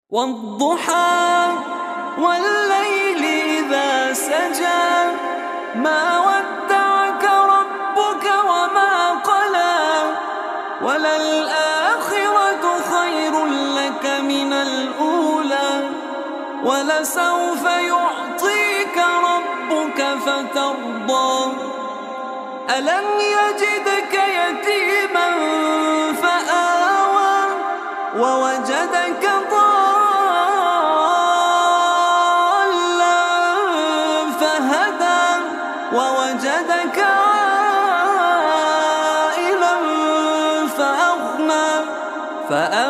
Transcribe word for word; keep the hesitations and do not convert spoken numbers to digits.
والضحى والليل إذا سجى ما ودعك ربك وما قلى وللآخرة خير لك من الأولى ولسوف يعطيك ربك فترضى ألم يجدك يتيما فآوى ووجدك ضالا فهدى ووجدك عائلا فأغنى فأغنى